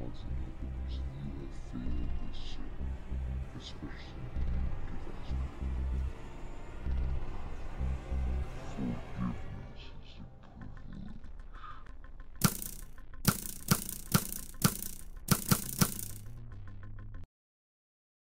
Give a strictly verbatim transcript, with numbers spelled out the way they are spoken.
odds and openers, you have failed this, sir. For special